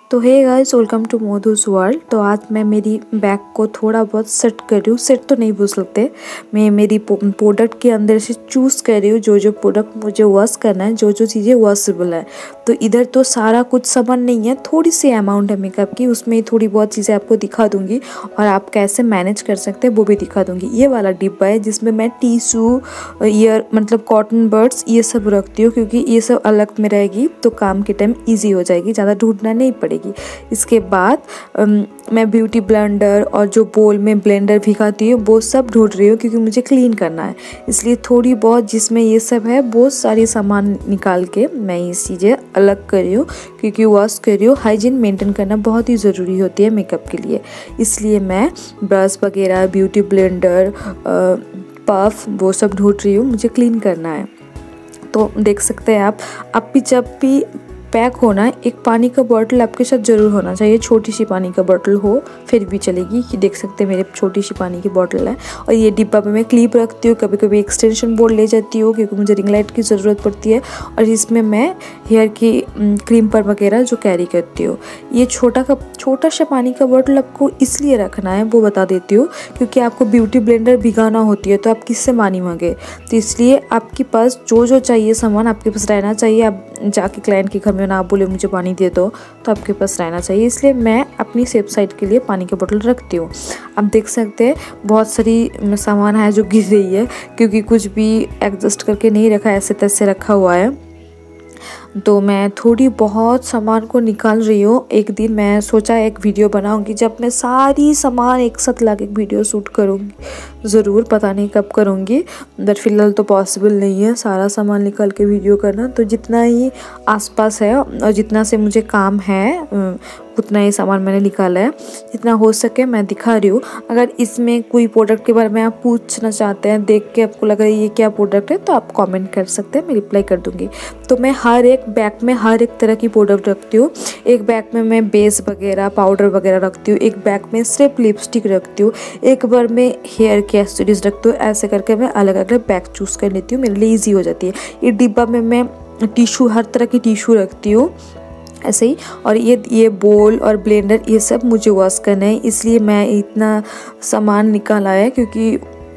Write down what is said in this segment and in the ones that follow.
तो hey guys, welcome to Modhu's world. तो आज मैं मेरी बैग को थोड़ा बहुत सेट कर रही हूँ। सेट तो नहीं बोल सकते, मैं मेरी प्रोडक्ट के अंदर से चूज़ कर रही हूँ जो जो प्रोडक्ट मुझे वॉश करना है, जो जो चीज़ें वॉशेबल है। तो इधर तो सारा कुछ सामान नहीं है, थोड़ी सी अमाउंट है मेकअप की, उसमें थोड़ी बहुत चीज़ें आपको दिखा दूँगी और आप कैसे मैनेज कर सकते हैं वो भी दिखा दूँगी। ये वाला डिब्बा है जिसमें मैं टिशू, ईयर मतलब कॉटन बड्स ये सब रखती हूँ, क्योंकि ये सब अलग में रहेगी तो काम के टाइम ईजी हो जाएगी, ज़्यादा ढूंढना नहीं पड़ेगी। इसके बाद मैं ब्यूटी ब्लेंडर और जो बोल में ब्लेंडर भिगाती हूँ वो सब ढूंढ रही हूँ, क्योंकि मुझे क्लीन करना है। इसलिए थोड़ी बहुत जिसमें ये सब है बहुत सारी सामान निकाल के मैं ये चीज़ें अलग कर रही हूँ, क्योंकि वॉश कर रही हूँ। हाइजीन मेंटेन करना बहुत ही ज़रूरी होती है मेकअप के लिए। इसलिए मैं ब्रश वगैरह, ब्यूटी ब्लेंडर, पफ वो सब ढूंढ रही हूँ, मुझे क्लीन करना है। तो देख सकते हैं आप भी जब भी पैक होना है, एक पानी का बॉटल आपके साथ ज़रूर होना चाहिए। छोटी सी पानी का बॉटल हो फिर भी चलेगी, कि देख सकते हैं मेरे छोटी सी पानी की बॉटल है। और ये डिब्बा में मैं क्लिप रखती हूँ, कभी कभी एक्सटेंशन बोर्ड ले जाती हूँ क्योंकि मुझे रिंग लाइट की ज़रूरत पड़ती है। और इसमें मैं हेयर की क्रीम पर वगैरह जो कैरी करती हूँ। ये छोटा सा पानी का बॉटल आपको इसलिए रखना है वो बता देती हूँ, क्योंकि आपको ब्यूटी ब्लेंडर भिगाना होती है तो आप किससे पानी मांगे। तो इसलिए आपके पास जो जो चाहिए सामान आपके पास रहना चाहिए। आप जाके क्लाइंट के घर में ना बोले मुझे पानी दे दो, तो आपके पास रहना चाहिए। इसलिए मैं अपनी सेफ साइड के लिए पानी की बोतल रखती हूँ। आप देख सकते हैं बहुत सारी सामान है जो गिर रही है, क्योंकि कुछ भी एडजस्ट करके नहीं रखा, ऐसे तैसे रखा हुआ है। तो मैं थोड़ी बहुत सामान को निकाल रही हूँ। एक दिन मैं सोचा एक वीडियो बनाऊंगी जब मैं सारी सामान एक साथ ला के एक वीडियो शूट करूँगी, ज़रूर, पता नहीं कब करूँगी, बट फिलहाल तो पॉसिबल नहीं है सारा सामान निकाल के वीडियो करना। तो जितना ही आसपास है और जितना से मुझे काम है उतना ही सामान मैंने निकाला है, जितना हो सके मैं दिखा रही हूँ। अगर इसमें कोई प्रोडक्ट के बारे में आप पूछना चाहते हैं, देख के आपको लग रहा है ये क्या प्रोडक्ट है, तो आप कमेंट कर सकते हैं, मैं रिप्लाई कर दूँगी। तो मैं हर एक बैग में हर एक तरह की प्रोडक्ट रखती हूँ। एक बैग में मैं बेस वगैरह, पाउडर वगैरह रखती हूँ, एक बैग में सिर्फ लिपस्टिक रखती हूँ, एक बार में हेयर की एक्सेसरीज रखती हूँ। ऐसे करके मैं अलग अलग बैग चूज़ कर लेती हूँ, मेरे लिए ईजी हो जाती है। ये डिब्बा में मैं टिशू, हर तरह की टिशू रखती हूँ ऐसे ही। और ये बोल और ब्लेंडर ये सब मुझे वॉश करना है, इसलिए मैं इतना सामान निकाला है। क्योंकि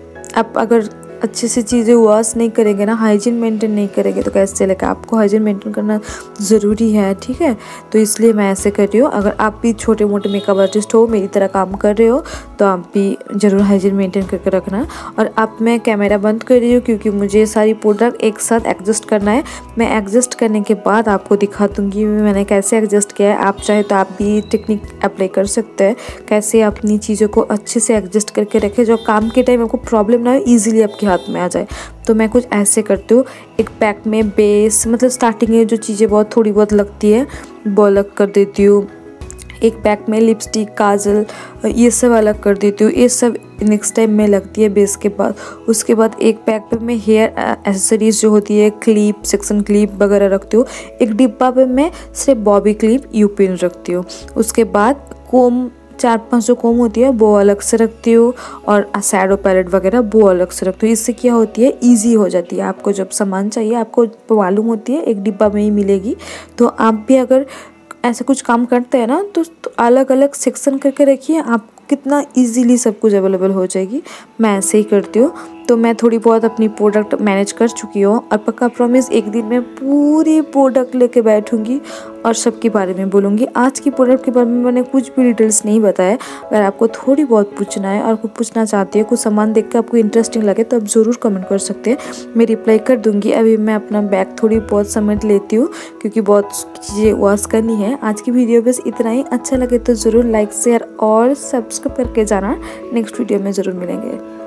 आप अगर अच्छे से चीज़ें वॉश नहीं करेंगे ना, हाइजीन मेंटेन नहीं करेंगे तो कैसे चलेगा। आपको हाइजीन मेंटेन करना ज़रूरी है, ठीक है। तो इसलिए मैं ऐसे कर रही हूँ। अगर आप भी छोटे मोटे मेकअप आर्टिस्ट हो, मेरी तरह काम कर रहे हो, तो आप भी ज़रूर हाइजीन मेंटेन करके रखना। और अब मैं कैमरा बंद कर रही हूँ क्योंकि मुझे सारी प्रोडक्ट एक साथ एडजस्ट करना है। मैं एडजस्ट करने के बाद आपको दिखा दूँगी मैंने कैसे एडजस्ट किया है। आप चाहे तो आप भी टेक्निक अप्लाई कर सकते हैं, कैसे अपनी चीज़ों को अच्छे से एडजस्ट करके रखें जो काम के टाइम आपको प्रॉब्लम ना हो, ईजिली आपके हाथ में आ जाए। तो मैं कुछ ऐसे करती हूँ। एक पैक में बेस, मतलब स्टार्टिंग में जो चीज़ें बहुत थोड़ी बहुत लगती है वो अलग कर देती हूँ। एक पैक में लिपस्टिक, काजल ये सब अलग कर देती हूँ। ये सब नेक्स्ट टाइम में लगती है बेस के बाद। उसके बाद एक पैक पे मैं हेयर एसेसरीज जो होती है, क्लिप, सेक्शन क्लिप वगैरह रखती हूँ। एक डिब्बा पे मैं सिर्फ बॉबी क्लिप, यू पिन रखती हूँ। उसके बाद कोम, 4-5 जो कोम होती है वो अलग से रखती हूँ, और शैडो पैलेट वगैरह वो अलग से रखती हूँ। इससे क्या होती है, ईजी हो जाती है। आपको जब सामान चाहिए आपको मालूम होती है एक डिब्बा में ही मिलेगी। तो आप भी अगर ऐसे कुछ काम करते हैं ना, तो अलग अलग सेक्शन करके रखिए, आपको कितना इजीली सब कुछ अवेलेबल हो जाएगी। मैं ऐसे ही करती हूँ। तो मैं थोड़ी बहुत अपनी प्रोडक्ट मैनेज कर चुकी हूँ, और पक्का प्रॉमिस एक दिन मैं पूरी प्रोडक्ट लेके बैठूंगी और सबके बारे में बोलूँगी। आज की प्रोडक्ट के बारे में मैंने कुछ भी डिटेल्स नहीं बताया। अगर आपको थोड़ी बहुत पूछना है और कुछ पूछना चाहती है, कुछ सामान देख के आपको इंटरेस्टिंग लगे, तो आप ज़रूर कमेंट कर सकते हैं, मैं रिप्लाई कर दूँगी। अभी मैं अपना बैग थोड़ी बहुत समेट लेती हूँ क्योंकि बहुत चीज़ें वॉश करनी है। आज की वीडियो बस इतना ही। अच्छा लगे तो ज़रूर लाइक, शेयर और सब्सक्राइब करके जाना। नेक्स्ट वीडियो में ज़रूर मिलेंगे।